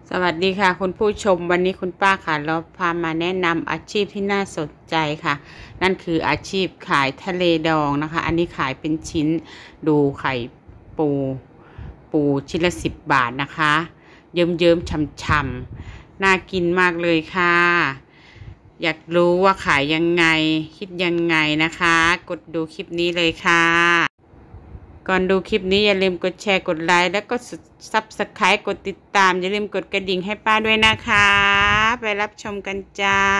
สวัสดีค่ะคุณผู้ชมวันนี้คุณป้าค่ะเราพามาแนะนำอาชีพที่น่าสนใจค่ะนั่นคืออาชีพขายทะเลดองนะคะอันนี้ขายเป็นชิ้นดูไข่ปูชิ้นละ10 บาทนะคะเยิ้มๆฉ่ำๆน่ากินมากเลยค่ะอยากรู้ว่าขายยังไงคิดยังไงนะคะกดดูคลิปนี้เลยค่ะก่อนดูคลิปนี้อย่าลืมกดแชร์กดไลค์แล้วก็Subscribe กดติดตามอย่าลืมกดกระดิ่งให้ป้าด้วยนะคะไปรับชมกันจ้า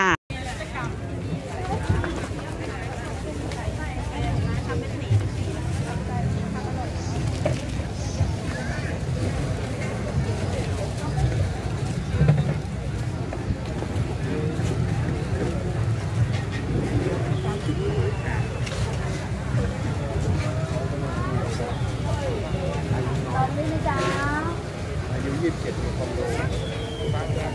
อายุ27มีคอนโดบ้านกัน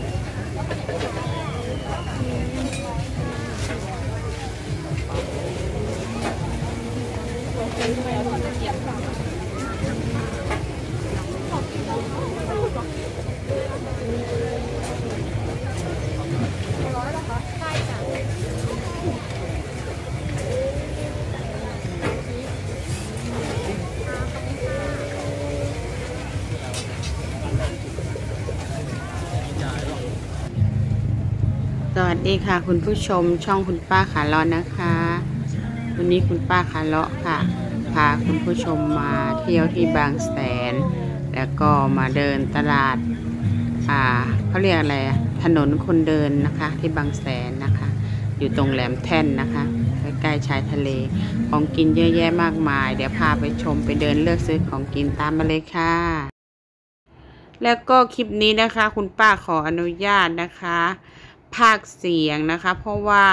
สวัสดีค่ะคุณผู้ชมช่องคุณป้าขาเลาะนะคะวันนี้คุณป้าขาเลาะค่ะพาคุณผู้ชมมาเที่ยวที่บางแสนแล้วก็มาเดินตลาดเขาเรียกอะไรถนนคนเดินนะคะที่บางแสนนะคะอยู่ตรงแหลมแท่นนะคะใกล้ๆชายทะเลของกินเยอะแยะมากมายเดี๋ยวพาไปชมไปเดินเลือกซื้อของกินตามมาเลยค่ะแล้วก็คลิปนี้นะคะคุณป้าขออนุญาตนะคะพากย์เสียงนะคะเพราะว่า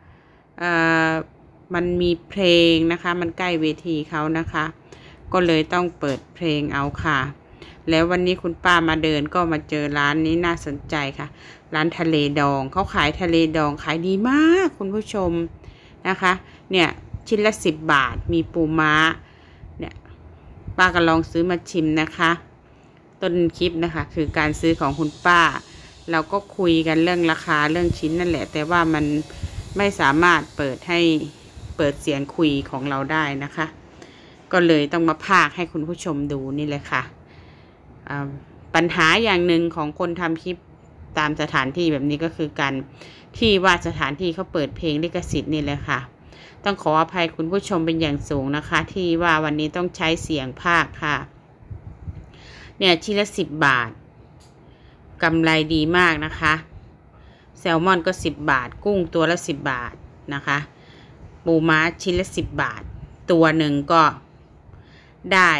มันมีเพลงนะคะมันใกล้เวทีเขานะคะก็เลยต้องเปิดเพลงเอาค่ะแล้ววันนี้คุณป้ามาเดินก็มาเจอร้านนี้น่าสนใจค่ะร้านทะเลดองเขาขายทะเลดองขายดีมากคุณผู้ชมนะคะเนี่ยชิ้นละ10 บาทมีปูม้าเนี่ยป้าก็ลองซื้อมาชิมนะคะต้นคลิปนะคะคือการซื้อของคุณป้าเราก็คุยกันเรื่องราคาเรื่องชิ้นนั่นแหละแต่ว่ามันไม่สามารถเปิดเสียงคุยของเราได้นะคะก็เลยต้องมาพากย์ให้คุณผู้ชมดูนี่เลยค่ะปัญหาอย่างหนึ่งของคนทำคลิปตามสถานที่แบบนี้ก็คือการที่ว่าสถานที่เขาเปิดเพลงลิขสิทธิ์นี่เลยค่ะต้องขออภัยคุณผู้ชมเป็นอย่างสูงนะคะที่ว่าวันนี้ต้องใช้เสียงพากย์ค่ะเนี่ยชิ้นละ10 บาทกำไรดีมากนะคะแซลมอนก็10 บาทกุ้งตัวละ10 บาทนะคะปูม้าชิ้นละ10 บาทตัวหนึ่งก็ได้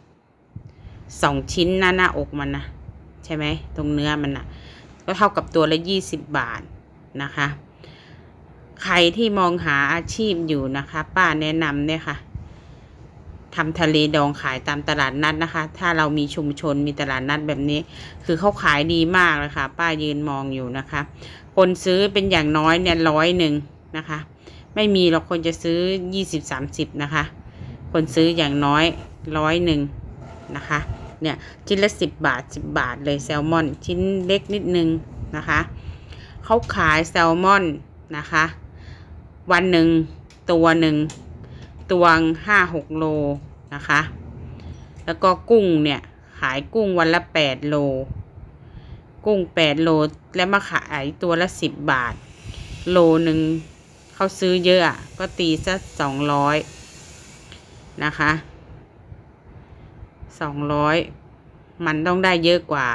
2 ชิ้นหน้าอกมันนะใช่ไหมตรงเนื้อมันนะก็เท่ากับตัวละ20 บาทนะคะใครที่มองหาอาชีพอยู่นะคะป้าแนะนำเนี่ยค่ะทำทะเลดองขายตามตลาดนัดนะคะถ้าเรามีชุมชนมีตลาดนัดแบบนี้คือเขาขายดีมากเลยค่ะป้ายืนมองอยู่นะคะคนซื้อเป็นอย่างน้อยเนี่ย100นะคะไม่มีหรอกคนจะซื้อ20-30นะคะคนซื้ออย่างน้อย100นะคะเนี่ยชิ้นละ10 บาท10 บาทเลยแซลมอนชิ้นเล็กนิดนึงนะคะเขาขายแซลมอนนะคะวันหนึ่งตัวหนึ่ง5-6 โลนะคะแล้วก็กุ้งเนี่ยขายกุ้งวันละ8 โลกุ้ง8 โลแล้วมาขายตัวละ10 บาทโลหนึ่งเขาซื้อเยอะก็ตีซะ200นะคะ200มันต้องได้เยอะกว่า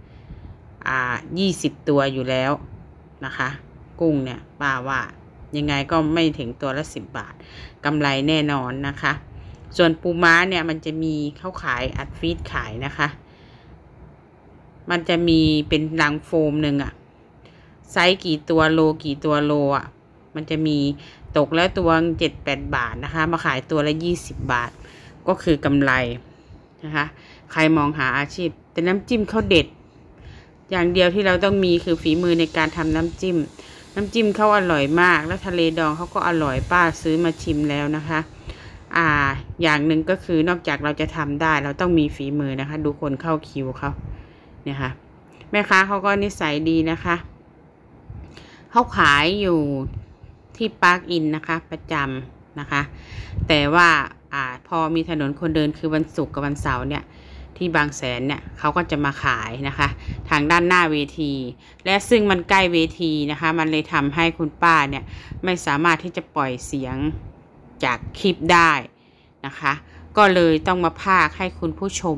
20 ตัวอยู่แล้วนะคะกุ้งเนี่ยป้าว่ายังไงก็ไม่ถึงตัวละ10 บาทกำไรแน่นอนนะคะส่วนปูม้าเนี่ยมันจะมีเขาขายอัดฟีดขายนะคะมันจะมีเป็นลังโฟมหนึ่งไซส์กี่ตัวโลมันจะมีตกแล้วตัว7-8 บาทนะคะมาขายตัวละ20 บาทก็คือกำไรนะคะใครมองหาอาชีพแต่น้ำจิ้มเขาเด็ดอย่างเดียวที่เราต้องมีคือฝีมือในการทำน้ำจิ้มเขาอร่อยมากแล้วทะเลดองเขาก็อร่อยป้าซื้อมาชิมแล้วนะคะอย่างหนึ่งก็คือนอกจากเราจะทำได้เราต้องมีฝีมือนะคะดูคนเข้าคิวเขาเนี่ยค่ะม่ค้าเขาก็นิสัยดีนะคะเขาขายอยู่ที่ปาร์คอินนะคะประจำนะคะแต่ว่าพอมีถนนคนเดินคือวันศุกร์กับวันเสาร์เนี่ยที่บางแสนเนี่ยเขาก็จะมาขายนะคะทางด้านหน้าเวทีและซึ่งมันใกล้เวทีนะคะมันเลยทำให้คุณป้าเนี่ยไม่สามารถที่จะปล่อยเสียงจากคลิปได้นะคะก็เลยต้องมาพากย์ให้คุณผู้ชม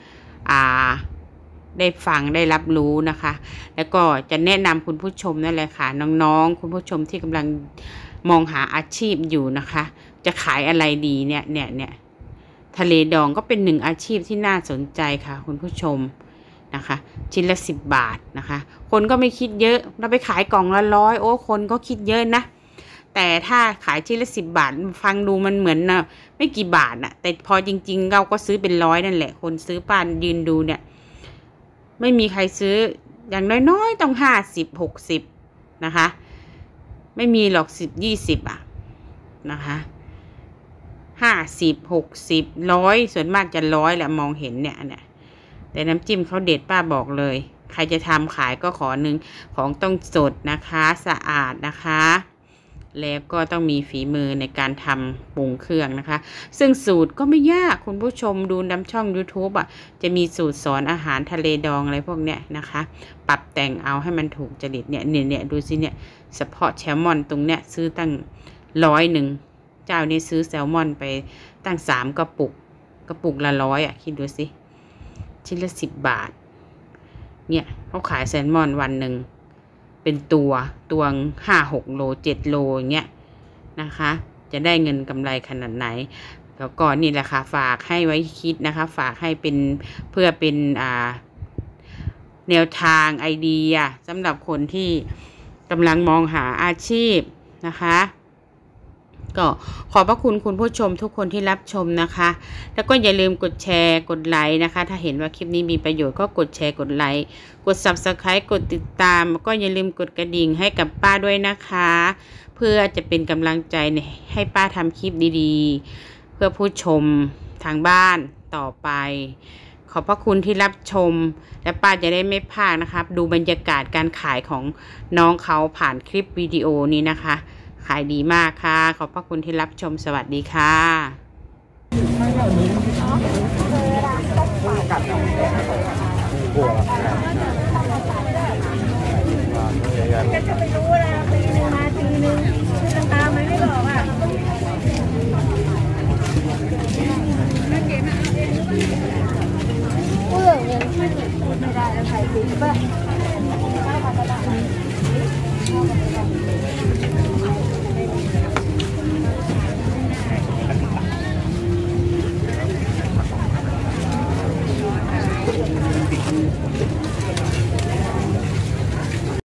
ได้ฟังได้รับรู้นะคะแล้วก็จะแนะนำคุณผู้ชมนั่นแหละค่ะน้องๆคุณผู้ชมที่กำลังมองหาอาชีพอยู่นะคะจะขายอะไรดีเนี่ยทะเลดองก็เป็นหนึ่งอาชีพที่น่าสนใจค่ะคุณผู้ชมนะคะชิ้นละ10 บาทนะคะคนก็ไม่คิดเยอะเราไปขายกล่องละ100โอ้คนก็คิดเยอะนะแต่ถ้าขายชิ้นละ10 บาทฟังดูมันเหมือนนะไม่กี่บาทนะแต่พอจริงๆเราก็ซื้อเป็น100นั่นแหละคนซื้อป้ายืนดูเนี่ยไม่มีใครซื้ออย่างน้อยๆต้อง50-60นะคะไม่มีหรอก10-20นะคะ50-60-100ส่วนมากจะ100แหละมองเห็นเนี่ยแต่น้ำจิ้มเขาเด็ดป้าบอกเลยใครจะทำขายก็ขอหนึ่งของต้องสดนะคะสะอาดนะคะแล้วก็ต้องมีฝีมือในการทำปรุงเครื่องนะคะซึ่งสูตรก็ไม่ยากคุณผู้ชมดูน้ำช่อง YouTube จะมีสูตรสอนอาหารทะเลดองอะไรพวกเนี้ยนะคะปรับแต่งเอาให้มันถูกจริตเนี่ยดูสิเนี่ยเฉพาะแซลมอนตรงเนี้ยซื้อตั้ง100เจ้านี้ซื้อแซลมอนไปตั้ง3 กระปุกละ100คิดดูสิชิ้นละ10 บาทเนี่ยเขาขายแซลมอนวันหนึ่งเป็นตัว5-6 โล7 โลอย่างเงี้ยนะคะจะได้เงินกำไรขนาดไหนแล้วก็นี่แหละค่ะฝากให้ไว้คิดนะคะฝากให้เป็นเพื่อเป็นแนวทางไอเดียสำหรับคนที่กำลังมองหาอาชีพนะคะก็ขอบพระคุณคุณผู้ชมทุกคนที่รับชมนะคะแล้วก็อย่าลืมกดแชร์กดไลค์นะคะถ้าเห็นว่าคลิปนี้มีประโยชน์ก็กดแชร์กดไลค์กด Subscribe กดติดตามก็อย่าลืมกดกระดิ่งให้กับป้าด้วยนะคะเพื่อจะเป็นกำลังใจให้ป้าทำคลิปดีๆเพื่อผู้ชมทางบ้านต่อไปขอบพระคุณที่รับชมและป้าจะได้ไม่พลาดนะคะดูบรรยากาศการขายของน้องเขาผ่านคลิปวิดีโอนี้นะคะขายดีมากค่ะขอบพระคุณที่รับชมสวัสดีค่ะจะไปรู้นะปีนึงมาทีนึงราคามันไม่บอกเปลือกยังพูดไม่ได้แล้วใครซื้อป่ะ